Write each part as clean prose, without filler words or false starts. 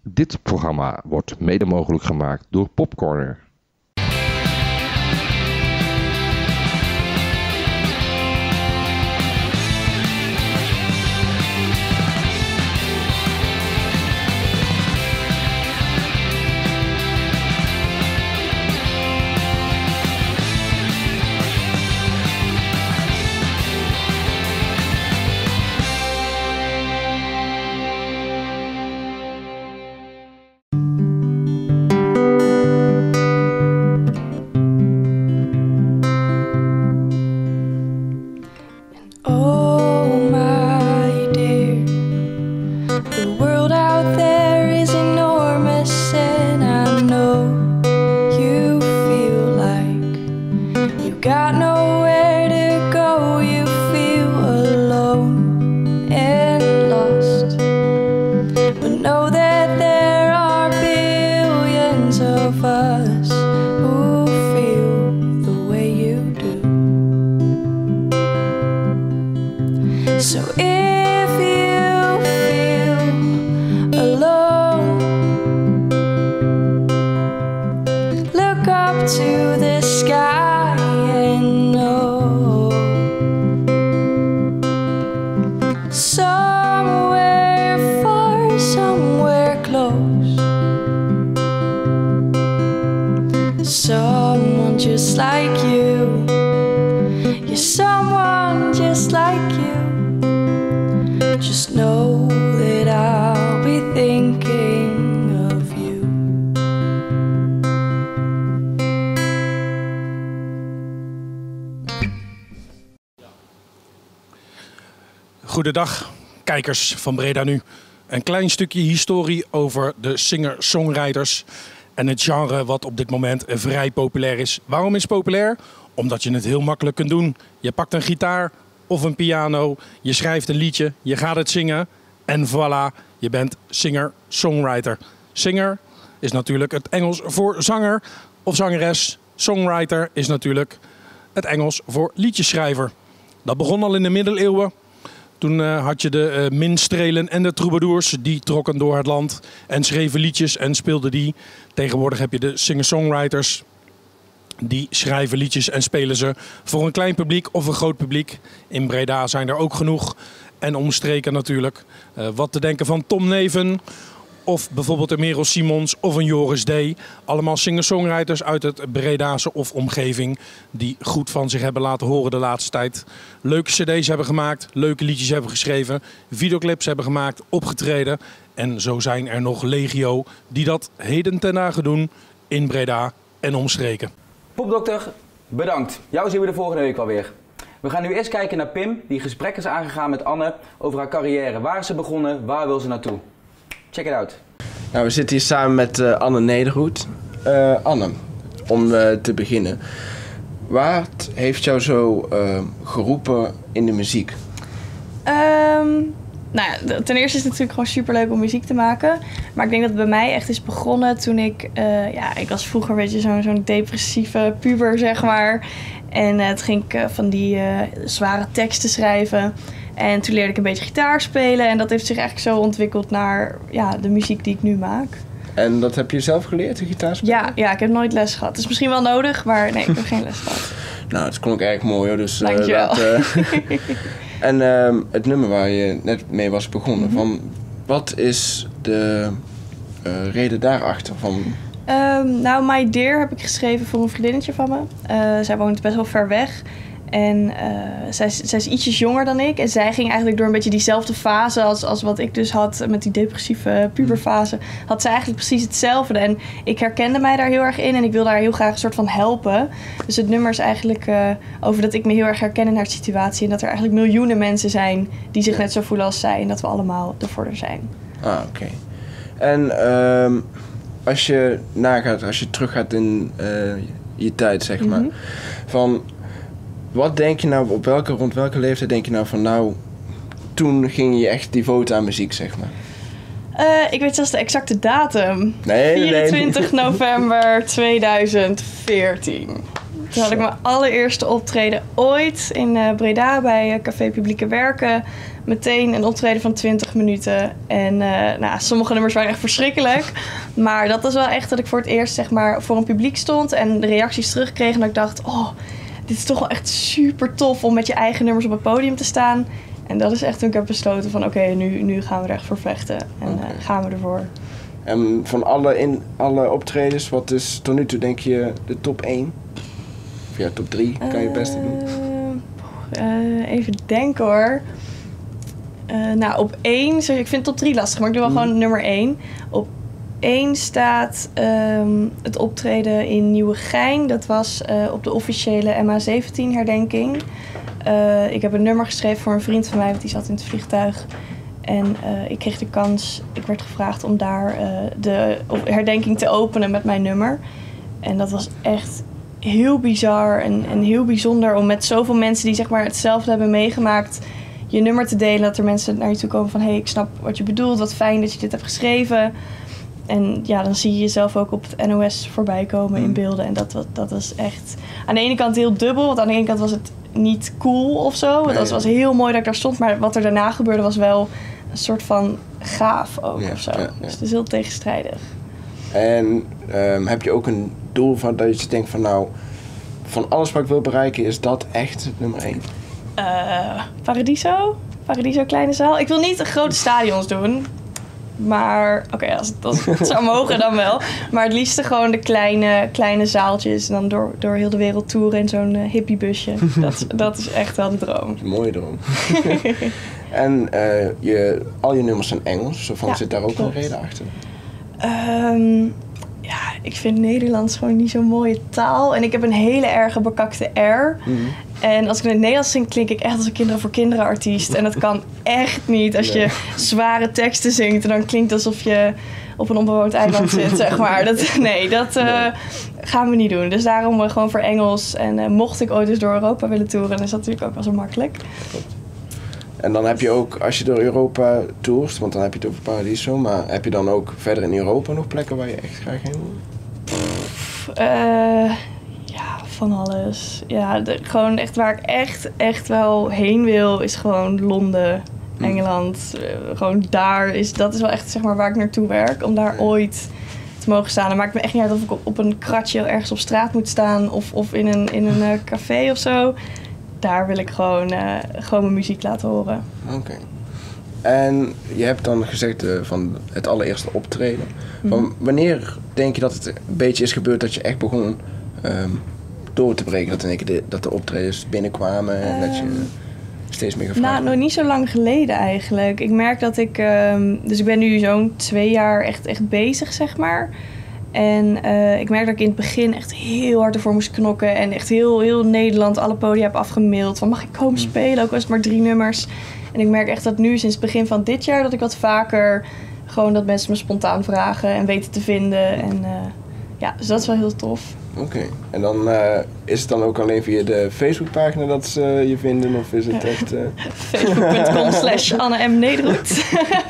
Dit programma wordt mede mogelijk gemaakt door Popcorner. Goedendag, kijkers van Breda Nu. Een klein stukje historie over de singer-songwriters en het genre wat op dit moment vrij populair is. Waarom is het populair? Omdat je het heel makkelijk kunt doen. Je pakt een gitaar of een piano, je schrijft een liedje, je gaat het zingen en voilà, je bent singer-songwriter. Singer is natuurlijk het Engels voor zanger of zangeres. Songwriter is natuurlijk het Engels voor liedjeschrijver. Dat begon al in de middeleeuwen. Toen had je de minstrelen en de troubadours, die trokken door het land en schreven liedjes en speelden die. Tegenwoordig heb je de singer-songwriters, die schrijven liedjes en spelen ze voor een klein publiek of een groot publiek. In Breda zijn er ook genoeg en omstreken natuurlijk. Wat te denken van Tom Neven of bijvoorbeeld een Merel Simons of een Joris D. Allemaal singer-songwriters uit het Bredaanse of omgeving die goed van zich hebben laten horen de laatste tijd. Leuke cd's hebben gemaakt, leuke liedjes hebben geschreven, videoclips hebben gemaakt, opgetreden. En zo zijn er nog legio die dat heden ten dage doen in Breda en omstreken. Popdokter, bedankt. Jou zien we de volgende week alweer. We gaan nu eerst kijken naar Pim, die gesprek is aangegaan met Anne over haar carrière. Waar is ze begonnen, waar wil ze naartoe? Check it out. Nou, we zitten hier samen met Anne Nederhoed. Anne, om te beginnen. Wat heeft jou zo geroepen in de muziek? Nou ja, ten eerste is het natuurlijk gewoon superleuk om muziek te maken. Maar ik denk dat het bij mij echt is begonnen toen ik was vroeger een beetje zo'n depressieve puber, zeg maar. En toen ging ik van die zware teksten schrijven. En toen leerde ik een beetje gitaar spelen. En dat heeft zich eigenlijk zo ontwikkeld naar de muziek die ik nu maak. En dat heb je zelf geleerd, de gitaar spelen? Ja, ik heb nooit les gehad. Het is misschien wel nodig, maar nee, ik heb geen les gehad. Nou, het klonk erg mooi hoor. Dus, dankjewel. En het nummer waar je net mee was begonnen. Van, wat is de reden daarachter? Nou, My Dear heb ik geschreven voor een vriendinnetje van me. Zij woont best wel ver weg. En zij is ietsjes jonger dan ik. En zij ging eigenlijk door een beetje diezelfde fase als wat ik dus had met die depressieve puberfase. Had zij eigenlijk precies hetzelfde. En ik herkende mij daar heel erg in. En ik wil daar heel graag een soort van helpen. Dus het nummer is eigenlijk over dat ik me heel erg herken in haar situatie. En dat er eigenlijk miljoenen mensen zijn die zich net zo voelen als zij. En dat we allemaal ervoor er zijn. Ah, oké. En als je nagaat, als je teruggaat in je tijd, zeg maar. Van, wat denk je nou, rond welke leeftijd denk je nou van nou, toen ging je echt devoten aan muziek, zeg maar? Ik weet zelfs de exacte datum. Nee. 24 november 2014. Toen had ik mijn allereerste optreden ooit in Breda bij Café Publieke Werken. Meteen een optreden van 20 minuten. En sommige nummers waren echt verschrikkelijk. Maar dat was wel echt dat ik voor het eerst zeg maar, voor een publiek stond en de reacties terugkreeg. En dat ik dacht, dit is toch wel echt super tof om met je eigen nummers op het podium te staan. En dat is echt toen ik heb besloten van oké, nu gaan we er echt voor vechten. En gaan we ervoor. En van alle optredens, wat is tot nu toe denk je de top 1? Of ja, top 3, kan je het beste doen? Even denken hoor. Op 1, ik vind top 3 lastig, maar ik doe wel gewoon nummer 1. Op 1 staat het optreden in Nieuwegein. Dat was op de officiële MH17 herdenking. Ik heb een nummer geschreven voor een vriend van mij, want die zat in het vliegtuig. En ik kreeg de kans, ik werd gevraagd om daar de herdenking te openen met mijn nummer. En dat was echt heel bizar en heel bijzonder om met zoveel mensen die zeg maar hetzelfde hebben meegemaakt je nummer te delen. Dat er mensen naar je toe komen van hey, ik snap wat je bedoelt, wat fijn dat je dit hebt geschreven. En ja, dan zie je jezelf ook op het NOS voorbij komen in beelden. En dat is echt aan de ene kant heel dubbel, want aan de ene kant was het niet cool of zo. Het was heel mooi dat ik daar stond, maar wat er daarna gebeurde was wel een soort van gaaf ook of zo. Ja. Dus het is heel tegenstrijdig. En heb je ook een doel van dat je denkt van nou, van alles wat ik wil bereiken is dat echt nummer 1? Paradiso kleine zaal. Ik wil niet grote stadions doen. Maar als het zou mogen dan wel. Maar het liefste gewoon de kleine zaaltjes. En dan door heel de wereld toeren in zo'n hippiebusje. Dat is echt wel de droom. Een mooie droom. En al je nummers zijn Engels. Zit daar ook een reden achter? Ik vind Nederlands gewoon niet zo'n mooie taal. En ik heb een hele erge bekakte R. En als ik in het Nederlands zing, klink ik echt als een Kinderen voor Kinderen artiest. En dat kan echt niet. Als je zware teksten zingt, dan klinkt het alsof je op een onbewoond eiland zit, zeg maar. Dat gaan we niet doen. Dus daarom gewoon voor Engels. En mocht ik ooit eens door Europa willen toeren, dan is dat natuurlijk ook wel zo makkelijk. En dan heb je ook, als je door Europa toert, want dan heb je het over Paradiso, maar heb je dan ook verder in Europa nog plekken waar je echt graag heen wil? Van alles. Ja, gewoon echt waar ik echt wel heen wil, is gewoon Londen, Engeland. Gewoon dat is wel echt zeg maar waar ik naartoe werk, om daar ooit te mogen staan. Dan maakt me echt niet uit of ik op een kratje ergens op straat moet staan of in een café of zo. Daar wil ik gewoon mijn muziek laten horen. Oké. En je hebt dan gezegd van het allereerste optreden. Van wanneer denk je dat het een beetje is gebeurd dat je echt begon door te breken? Dat de optredens binnenkwamen en dat je steeds meer gevraagd werd? Nog niet zo lang geleden eigenlijk. Ik merk dat ik ben nu zo'n 2 jaar echt bezig, zeg maar. En ik merk dat ik in het begin echt heel hard ervoor moest knokken. En echt heel Nederland alle podia heb afgemaild. Van mag ik komen spelen? Ook al is het maar 3 nummers. En ik merk echt dat nu sinds het begin van dit jaar dat ik wat vaker gewoon dat mensen me spontaan vragen en weten te vinden. En dus dat is wel heel tof. Oké. En dan is het dan ook alleen via de Facebookpagina dat ze je vinden? Of is het echt... Facebook.com/Anne M. Nederhoed.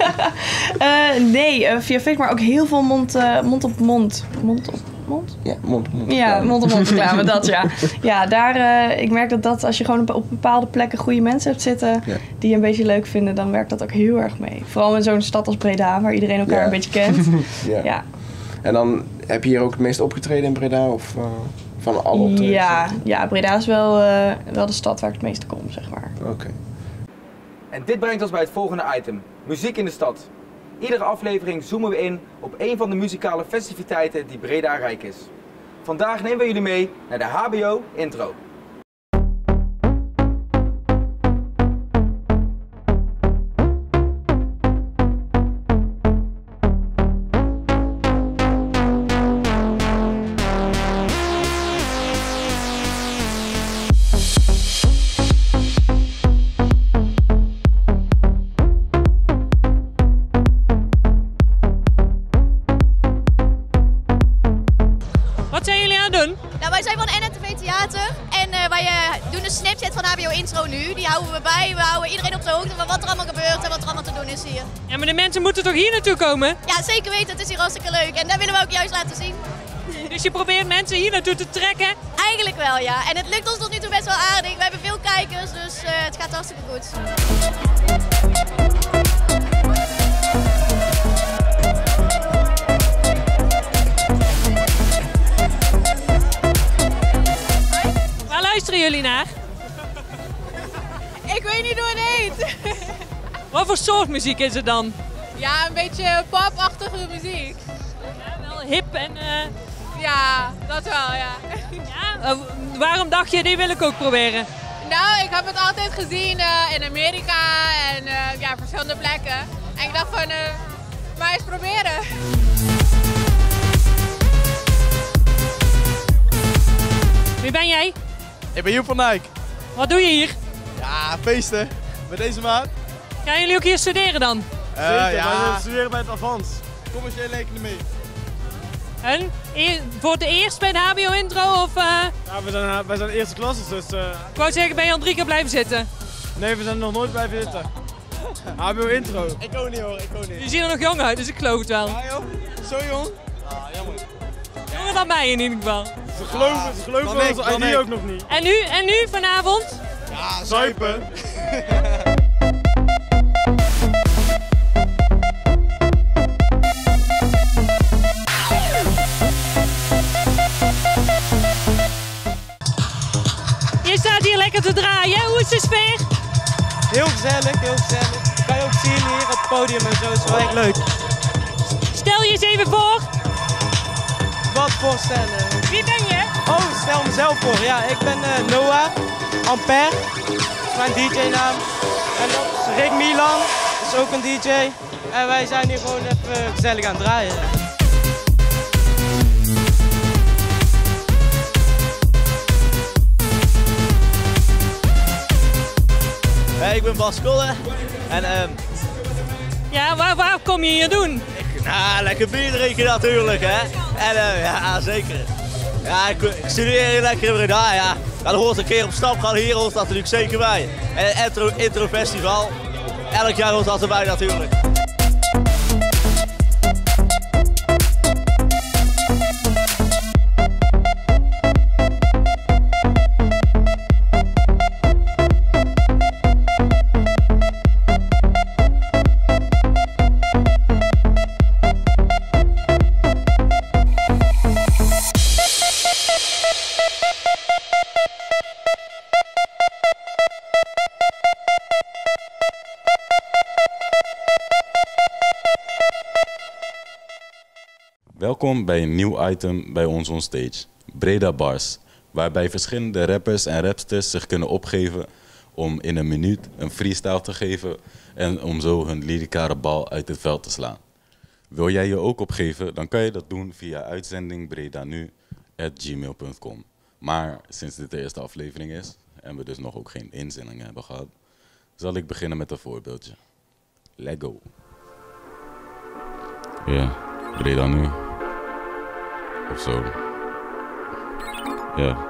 Nee, via Facebook, maar ook heel veel mond op mond. Mond op mond? Ja, mond op mond. Ja, mond op mond reclame, dat ja. Ja, daar, ik merk dat als je gewoon op bepaalde plekken goede mensen hebt zitten die je een beetje leuk vinden, dan werkt dat ook heel erg mee. Vooral in zo'n stad als Breda, waar iedereen elkaar een beetje kent. Ja. En dan heb je hier ook het meest opgetreden in Breda of van alle optredens? Ja, Breda is wel de stad waar ik het meeste kom, zeg maar. Oké. En dit brengt ons bij het volgende item. Muziek in de stad. Iedere aflevering zoomen we in op een van de muzikale festiviteiten die Breda rijk is. Vandaag nemen we jullie mee naar de HBO Intro. Wat zijn jullie aan het doen? Nou, wij zijn van NNTV Theater en wij doen een Snapchat van HBO Intro nu. Die houden we bij. We houden iedereen op de hoogte van wat er allemaal gebeurt en wat er allemaal te doen is hier. Ja, maar de mensen moeten toch hier naartoe komen? Ja, zeker weten. Het is hier hartstikke leuk en dat willen we ook juist laten zien. Dus je probeert mensen hier naartoe te trekken? Eigenlijk wel, ja. En het lukt ons tot nu toe best wel aardig. We hebben veel kijkers, dus het gaat hartstikke goed. Waar luisteren jullie naar? Ik weet niet hoe het heet. Wat voor soort muziek is het dan? Ja, een beetje popachtige muziek. Ja, wel hip en... Ja, dat wel, ja. Ja? Waarom dacht je, die wil ik ook proberen? Nou, ik heb het altijd gezien in Amerika en ja, verschillende plekken. En ik dacht van, maar eens proberen. Wie ben jij? Ik ben Joep van Dijk. Wat doe je hier? Ja, feesten. Met deze maat. Gaan jullie ook hier studeren dan? Zeker, wij studeren bij het Avans. Commerciële economie. En? Voor het eerst bij de HBO-intro of... Ja, wij zijn eerste klasses, dus... Ik wou zeggen, ben je al 3 keer blijven zitten? Nee, we zijn nog nooit blijven zitten. HBO-intro. Ik ook niet hoor, ik ook niet. Je ziet er nog jong uit, dus ik geloof het wel. Ja joh, zo jong. Ah, jammer. Jonger dan mij in ieder geval. Ze geloven ons ID ook nog niet. En nu vanavond? Ja, zuipen. Je staat hier lekker te draaien, hoe is de sfeer? Heel gezellig, heel gezellig. Dat kan je ook zien hier op het podium en zo, is wel echt leuk. Stel je eens even voor. Wat voorstellen? Wie ben je? Oh, stel mezelf voor. Ja, ik ben Noah Ampère, dat is mijn DJ-naam. En dat is Rick Milan, dat is ook een DJ. En wij zijn hier gewoon even gezellig aan het draaien. Hey, ik ben Bas Kolle en Ja, waar kom je hier doen? nou, lekker bier drinken natuurlijk hè. En ja, zeker. Ja, ik studeer hier lekker in Breda, ja. Dan hoort een keer op stap gaan, hier hoort dat natuurlijk zeker bij. En intro festival, elk jaar hoort dat erbij natuurlijk. Welkom bij een nieuw item bij ons onstage, Breda Bars, waarbij verschillende rappers en rapsters zich kunnen opgeven om in een minuut een freestyle te geven en om zo hun lyricale bal uit het veld te slaan. Wil jij je ook opgeven, dan kan je dat doen via uitzendingbredanu@gmail.com. Maar sinds dit de eerste aflevering is en we dus nog ook geen inzendingen hebben gehad, zal ik beginnen met een voorbeeldje. Lego. Ja, Breda nu. Of zo. Ja.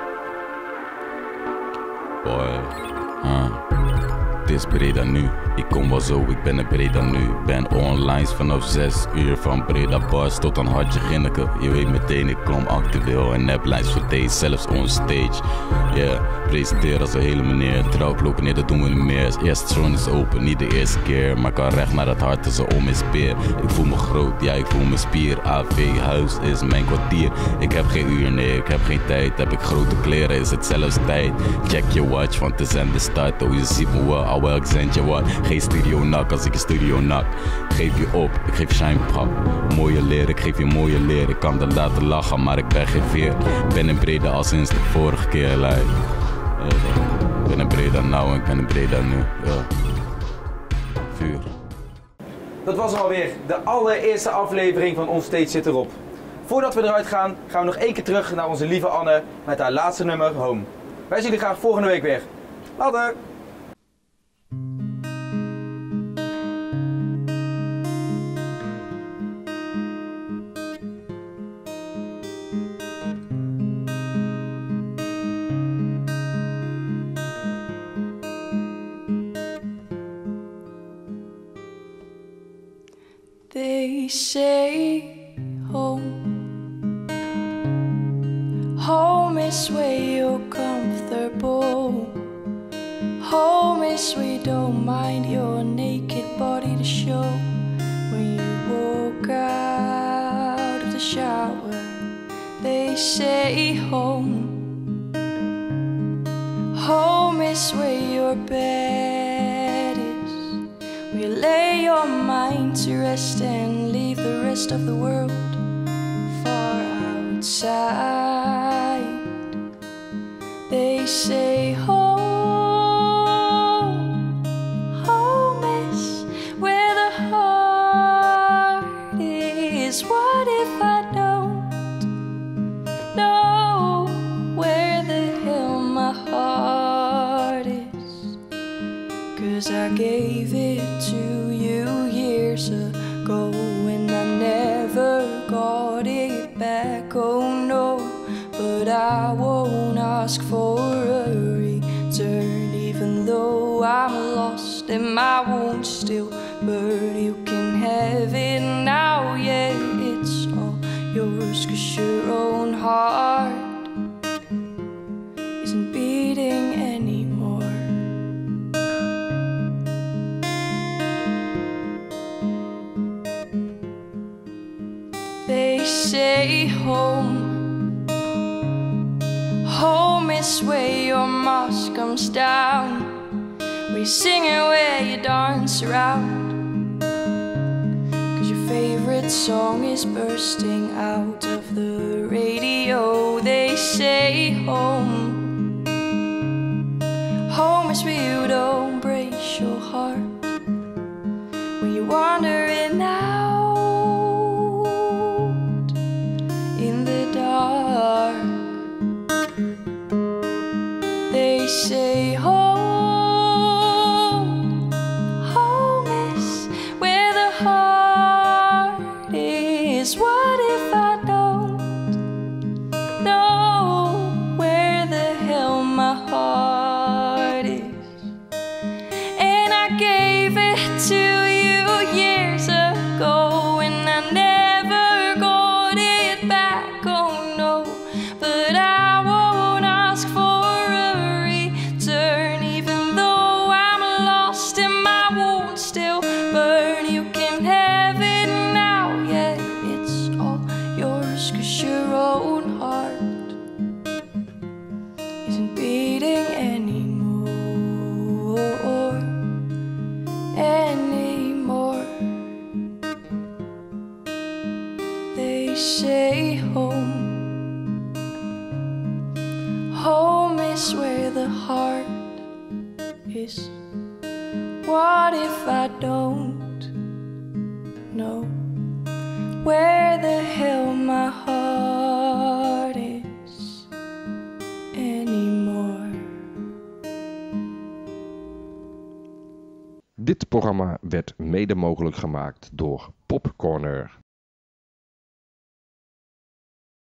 Boy. Het is Breda nu. Ik kom wel zo, ik ben in Breda nu. Ben online vanaf 6 uur van Breda Bars tot aan Hartje Ginneke. Je weet meteen, ik kom actueel en neplines voor deze, zelfs onstage. Yeah, presenteer als een hele meneer. Trouw lopen neer, dat doen we niet meer. Eerst troon is open, niet de eerste keer. Maar kan recht naar het hart als een om is peer. Ik voel me groot, ja ik voel me spier. AV, huis is mijn kwartier. Ik heb geen uur, nee, ik heb geen tijd. Heb ik grote kleren, is het zelfs tijd. Check je watch, want het is aan de start. Oh, je ziet me wel, al wel, ik zend je wat. Geen studio nak als ik een studio nak. Geef je op, ik geef shine pap. Mooie leer, ik geef je mooie leer. Ik kan er laten lachen, maar ik ben geen veer. Ben in Breda al sinds de vorige keer, like. Ik ben in Breda nou en ik ben in Breda nu. Ja. Vuur. Dat was hem alweer. De allereerste aflevering van On Stage zit erop. Voordat we eruit gaan, gaan we nog één keer terug naar onze lieve Anne met haar laatste nummer, Home. Wij zien jullie graag volgende week weer. Later! They say home is where you're comfortable. Home is where you don't mind your naked body to show. When you walk out of the shower, they say home. Home is where your bed is, where you lay your mind to rest and leave the rest of the world far outside. They say home, home is where the heart is. What if I don't know where the hell my heart is? 'Cause I gave it to you years ago and I never got it back, oh no. But I won't ask for a return, even though I'm lost and my wounds still burn. You can have it now, yeah, it's all yours. 'Cause your own heart isn't beating anymore. They say home, home is where your mask comes down, where you sing and where you dance around. 'Cause your favorite song is bursting out of the radio. They say home, home is where you don't break your heart, when you're wandering out in the dark. They say home, home is where the heart is. What if I don't know where the hell my heart is? And I gave it to you years ago and I never got it back, oh no. But I won't ask for a return, even though I'm lost and my wounds still burn. You can have it now, yeah, it's all yours. 'Cause your own heart isn't beating anymore, anymore. They say home, home is where the heart is. What if I don't know where the hell my heart is anymore? Dit programma werd mede mogelijk gemaakt door Popcorner.